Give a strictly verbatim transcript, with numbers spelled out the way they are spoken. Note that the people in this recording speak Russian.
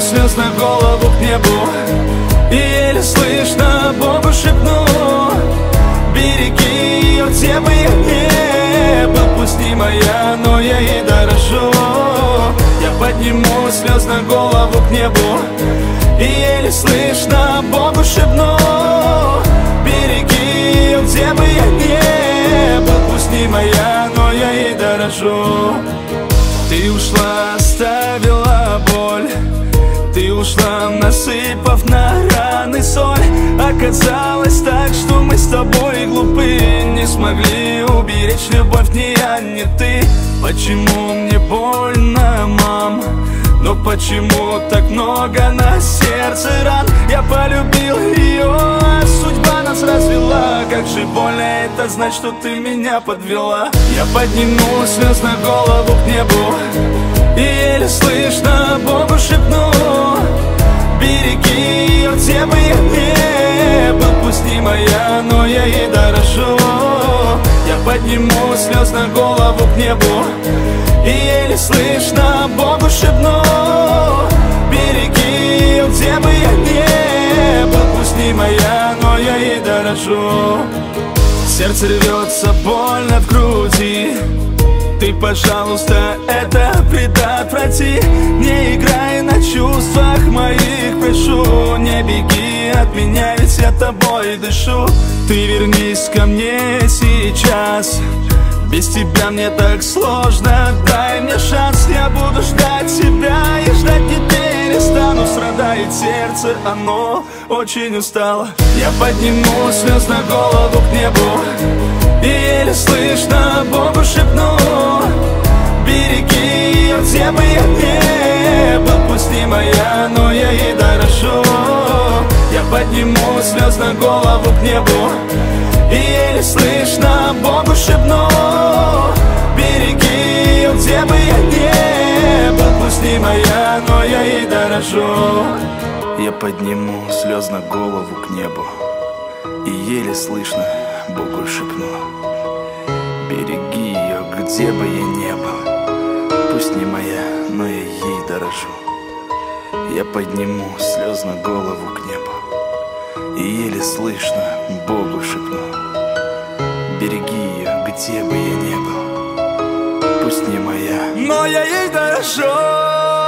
слез на голову к небу, и еле слышно Богу шепну: береги ее, где бы я не был. Пусть не моя, но я ей дорожу. Я подниму слез на голову к небу, и еле слышно Богу шепну: береги ее, где бы я не был. Пусть не моя, но я ей дорожу. Ты ушла, оставила боль, ты ушла, насыпав на раны соль. Оказалось так, что мы с тобой глупы, не смогли уберечь любовь ни я, ни ты. Почему мне больно, мам? Но почему так много на сердце ран? Я полюбил ее, а судьба нас развела. Как же больно это знать, что ты меня подвела. Я подниму слез на голову к небу, и еле слышно Богу шепну: береги ее, где бы я не был. Пусть не моя, но я ей дорожу. Я подниму слез на голову к небу, и еле слышно Богу шепну: береги ее, где бы я не был. Пусть не моя, но я ей дорожу. Сердце рвется больно в груди, ты, пожалуйста, это предотврати. Не играй на чувствах моих, прошу. Не беги от меня, ведь я тобой дышу. Ты вернись ко мне сейчас, без тебя мне так сложно. Дай мне шанс, я буду ждать тебя, и ждать не перестану. Страдает сердце, оно очень устало. Я подниму слез на голову к небу, и еле слышно Богу шепну: береги ее, где бы я не был. Пусть не моя, но я ей дорожу. Я подниму слез на голову к небу, и еле слышно Богу шепну: береги ее, где бы я не был. Пусть не моя, но я ей дорожу. Я подниму слез на голову к небу, и еле слышно Богу шепну: береги ее, где бы я не был. Пусть не моя, но я ей дорожу. Я подниму слез на голову к небу, и еле слышно Богу шепну: береги ее, где бы я не был. Пусть не моя, но я ей дорожу.